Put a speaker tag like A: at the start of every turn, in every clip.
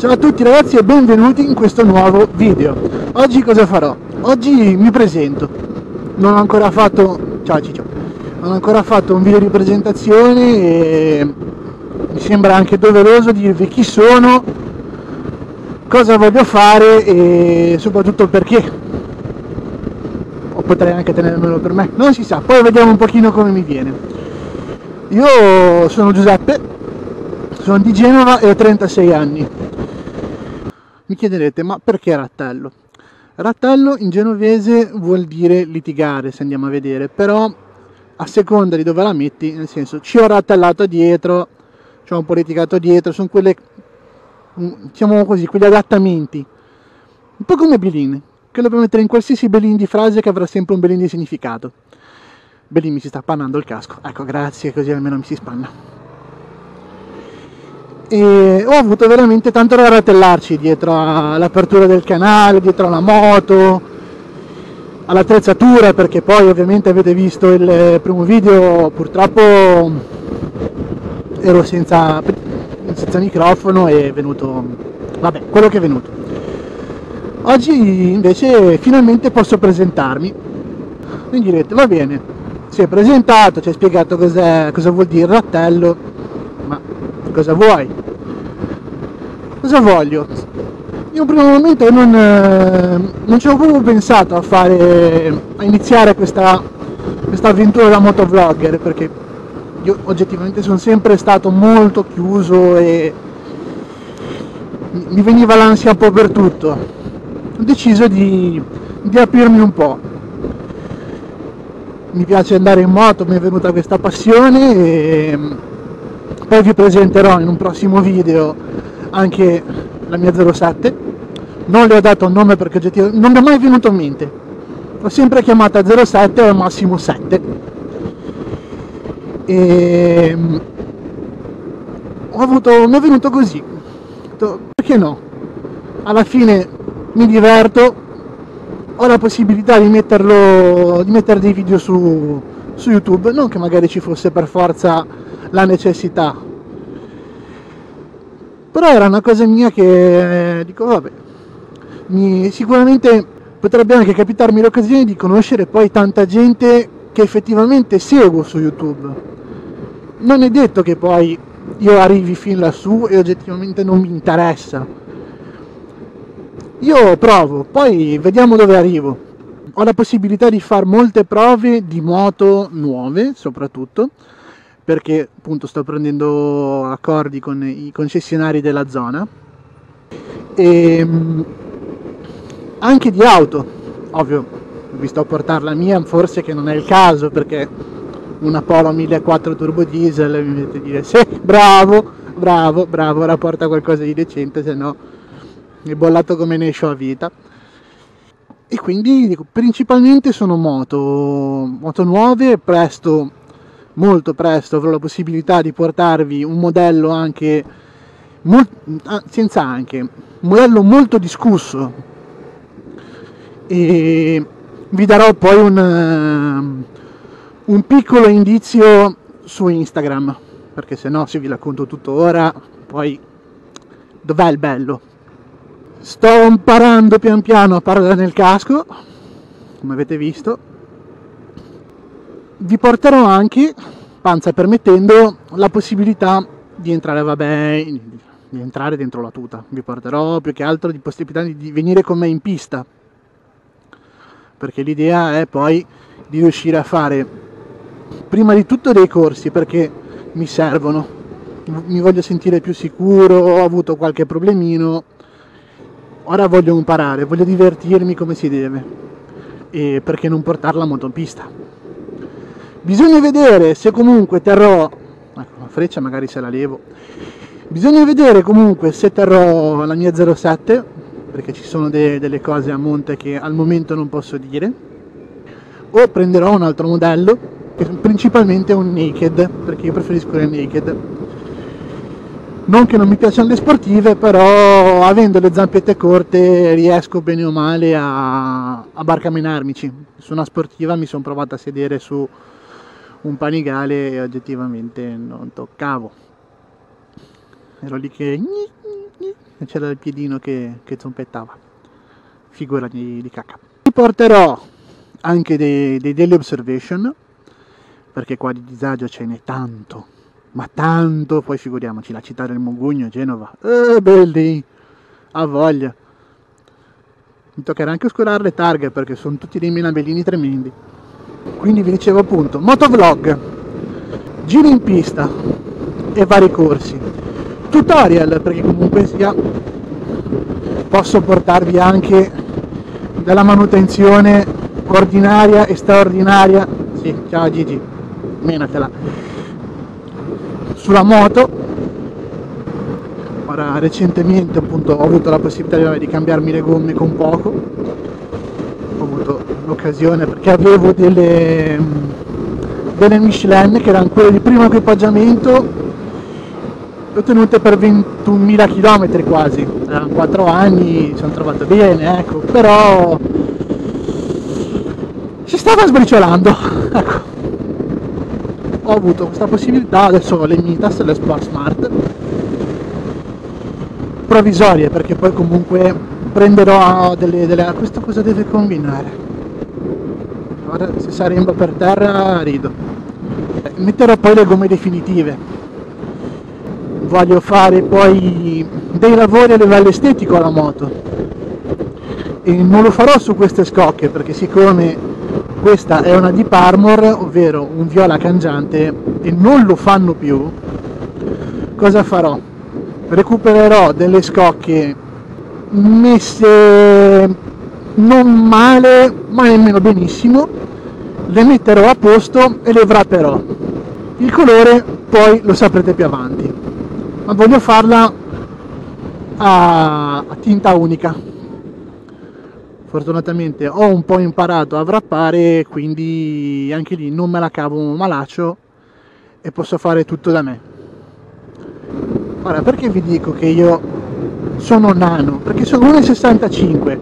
A: Ciao a tutti ragazzi e benvenuti in questo nuovo video. Oggi cosa farò? Oggi mi presento. Non ho ancora fatto... Ciao Ciccio. Non ho ancora fatto un video di presentazione e mi sembra anche doveroso dirvi chi sono, cosa voglio fare e soprattutto perché. O potrei anche tenermelo per me, non si sa, poi vediamo un pochino come mi viene. Io sono Giuseppe, sono di Genova e ho 36 anni. Mi chiederete, ma perché rattello? Rattello in genovese vuol dire litigare, se andiamo a vedere, però a seconda di dove la metti, nel senso, ci ho rattellato dietro, ci ho un po' litigato dietro, sono quelle, diciamo così, quegli adattamenti, un po' come Belin, che lo puoi mettere in qualsiasi Belin di frase che avrà sempre un Belin di significato. Belin mi si sta appannando il casco, ecco, grazie, così almeno mi si spanna. E ho avuto veramente tanto da ratellarci dietro all'apertura del canale, dietro alla moto, all'attrezzatura, perché poi ovviamente avete visto il primo video, purtroppo ero senza microfono e è venuto, vabbè, quello che è venuto. Oggi invece finalmente posso presentarmi. Mi direte, va bene, si è presentato, ci hai spiegato cosa vuol dire rattello, ma cosa vuoi? Cosa voglio? In un primo momento non ci ho proprio pensato a iniziare questa avventura da motovlogger, perché io oggettivamente sono sempre stato molto chiuso e mi veniva l'ansia un po' per tutto. Ho deciso di aprirmi un po'. Mi piace andare in moto, mi è venuta questa passione e poi vi presenterò in un prossimo video anche la mia 07. Non le ho dato un nome perché oggettivamente non mi è mai venuto in mente, l'ho sempre chiamata 07 o al massimo 7 e mi è venuto così, perché no, alla fine mi diverto, ho la possibilità di mettere dei video su YouTube, non che magari ci fosse per forza la necessità, però era una cosa mia che dico vabbè, sicuramente potrebbe anche capitarmi l'occasione di conoscere poi tanta gente che effettivamente seguo su YouTube. Non è detto che poi io arrivi fin lassù e oggettivamente non mi interessa. Io provo, poi vediamo dove arrivo. Ho la possibilità di fare molte prove di moto nuove, soprattutto perché appunto sto prendendo accordi con i concessionari della zona e anche di auto, ovvio, vi sto a portare la mia, forse che non è il caso perché una Polo 1400 turbo diesel mi mette a dire sì, bravo, ora porta qualcosa di decente, se no è bollato come ne esce a vita. E quindi dico, principalmente sono moto nuove, molto presto avrò la possibilità di portarvi un modello anche un modello molto discusso e vi darò poi un piccolo indizio su Instagram, perché se no se vi racconto tutto ora poi dov'è il bello? Sto imparando pian piano a parlare nel casco, come avete visto. Vi porterò anche, panza permettendo, la possibilità di entrare, di entrare dentro la tuta. Vi porterò più che altro di possibilità di venire con me in pista, perché l'idea è poi di riuscire a fare prima di tutto dei corsi, perché mi servono, mi voglio sentire più sicuro, ho avuto qualche problemino, ora voglio imparare, voglio divertirmi come si deve, e perché non portarla a motopista? Bisogna vedere se comunque terrò, ecco la freccia magari se la levo, bisogna vedere comunque se terrò la mia 07, perché ci sono delle cose a monte che al momento non posso dire, o prenderò un altro modello, che principalmente è un naked, perché io preferisco le naked. Non che non mi piacciono le sportive, però avendo le zampette corte riesco bene o male a barcamenarmici. Su una sportiva mi sono provato a sedere su un panigale e oggettivamente non toccavo. Ero lì che e c'era il piedino che zompettava, figura di cacca. Vi porterò anche dei daily observation, perché qua di disagio ce n'è tanto, ma tanto, poi figuriamoci la città del Mogugno, Genova, belli, a voglia. Mi toccherà anche oscurare le targhe perché sono tutti dei menabellini tremendi. Quindi vi dicevo appunto, motovlog, giri in pista e vari corsi, tutorial, perché comunque sia posso portarvi anche della manutenzione ordinaria e straordinaria. Sì, ciao Gigi, menatela, sulla moto. Ora recentemente appunto ho avuto la possibilità di cambiarmi le gomme con poco, ho avuto l'occasione perché avevo delle Michelin che erano quelle di primo equipaggiamento, le ho tenute per 21.000 km quasi, erano 4 anni, mi sono trovato bene, ecco, però si stava sbriciolando, ecco. Ho avuto questa possibilità, adesso ho le Mitas, le Sport Smart, provvisorie, perché poi comunque prenderò delle... questo cosa deve combinare? Ora se saremmo per terra rido. Metterò poi le gomme definitive, voglio fare poi dei lavori a livello estetico alla moto e non lo farò su queste scocche, perché siccome questa è una Deep Armor, ovvero un viola cangiante, e non lo fanno più, cosa farò? Recupererò delle scocche messe non male ma nemmeno benissimo, le metterò a posto e le wrapperò. Il colore poi lo saprete più avanti, ma voglio farla a tinta unica. Fortunatamente ho un po' imparato a wrappare, quindi anche lì non me la cavo malaccio e posso fare tutto da me. Ora, perché vi dico che io sono nano? Perché sono 1,65,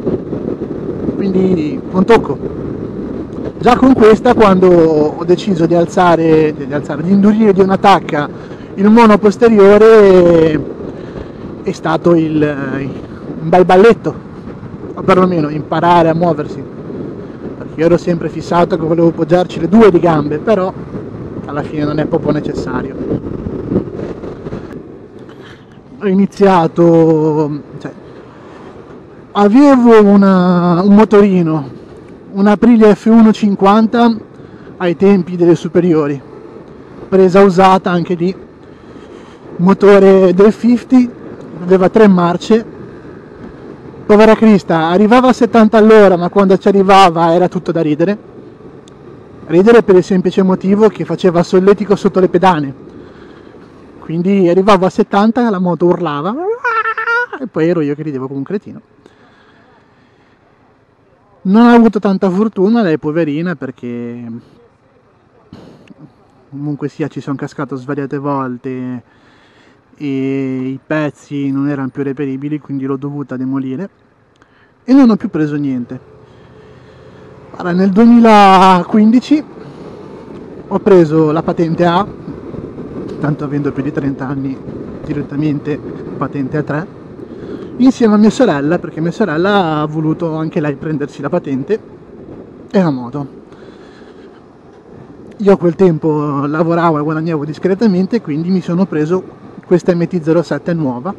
A: quindi non tocco. Già con questa, quando ho deciso di di indurire di una tacca il mono posteriore, è stato un bel balletto, o perlomeno imparare a muoversi, perché io ero sempre fissato che volevo poggiarci le due di gambe, però alla fine non è proprio necessario. Ho iniziato, cioè, avevo un motorino, un Aprilia F150 ai tempi delle superiori, presa usata anche lì, motore del 50, aveva 3 marce, povera Crista, arrivava a 70 all'ora, ma quando ci arrivava era tutto da ridere per il semplice motivo che faceva solletico sotto le pedane. Quindi arrivavo a 70, la moto urlava e poi ero io che ridevo come un cretino. Non ho avuto tanta fortuna lei, poverina, perché comunque sia ci sono cascato svariate volte e i pezzi non erano più reperibili, quindi l'ho dovuta demolire e non ho più preso niente. Allora, nel 2015 ho preso la patente A, tanto avendo più di 30 anni direttamente patente A3, insieme a mia sorella, perché mia sorella ha voluto anche lei prendersi la patente e la moto. Io a quel tempo lavoravo e guadagnavo discretamente, quindi mi sono preso questa MT-07 nuova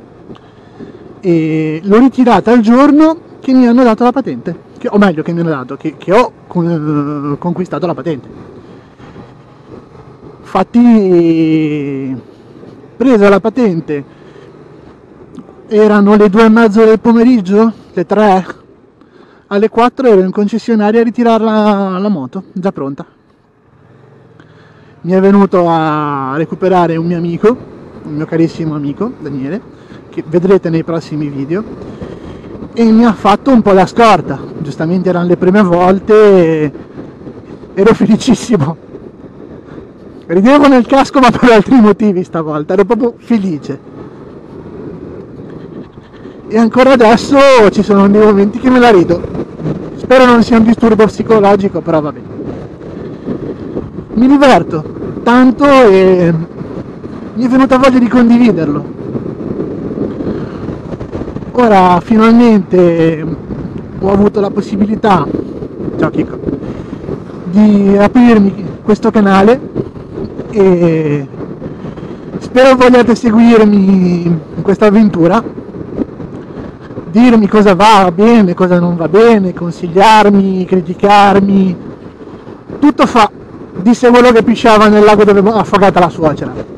A: e l'ho ritirata il giorno che mi hanno dato la patente, o meglio che mi hanno dato, che ho conquistato la patente. Infatti, presa la patente, erano le 2:30 del pomeriggio, le 3, alle 4 ero in concessionaria a ritirare la moto, già pronta. Mi è venuto a recuperare un mio amico, un mio carissimo amico, Daniele, che vedrete nei prossimi video, e mi ha fatto un po' la scorta. Giustamente erano le prime volte e ero felicissimo. Ridevo nel casco, ma per altri motivi stavolta, ero proprio felice. E ancora adesso ci sono dei momenti che me la rido. Spero non sia un disturbo psicologico, però va bene. Mi diverto tanto e mi è venuta voglia di condividerlo. Ora finalmente ho avuto la possibilità, ciao Chico, di aprirmi questo canale e spero vogliate seguirmi in questa avventura, dirmi cosa va bene, cosa non va bene, consigliarmi, criticarmi, tutto fa, disse quello che pisciava nel lago dove è affogata la suocera.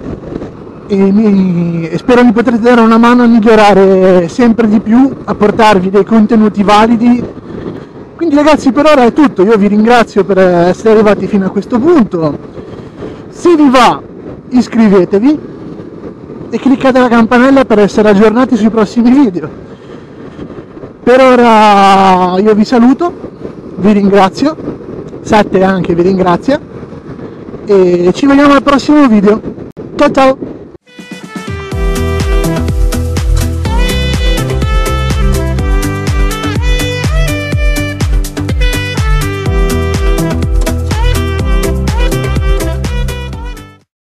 A: E spero di poter dare una mano a migliorare sempre di più, a portarvi dei contenuti validi. Quindi ragazzi, per ora è tutto, io vi ringrazio per essere arrivati fino a questo punto. Se vi va, iscrivetevi e cliccate la campanella per essere aggiornati sui prossimi video. Per ora io vi saluto, vi ringrazio, Sette anche vi ringrazia e ci vediamo al prossimo video. Ciao ciao!